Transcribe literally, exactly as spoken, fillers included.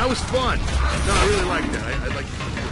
that was fun. No, I really liked that. I, I like